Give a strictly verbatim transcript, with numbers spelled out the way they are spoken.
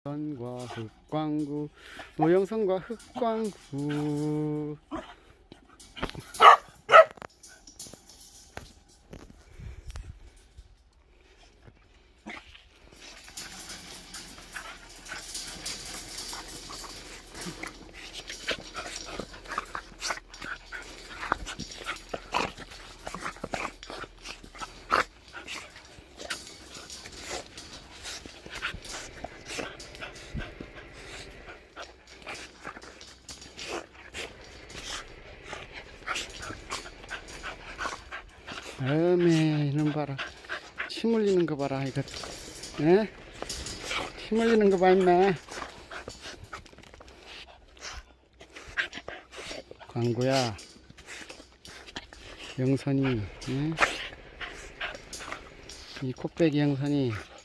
영선과 흑광구, 노영선과 흑광구. 어메, 이놈 봐라. 침 흘리는 거 봐라, 이거. 에? 침 흘리는 거 봐, 임마. 광구야. 영선이, 에? 이 코빼기 영선이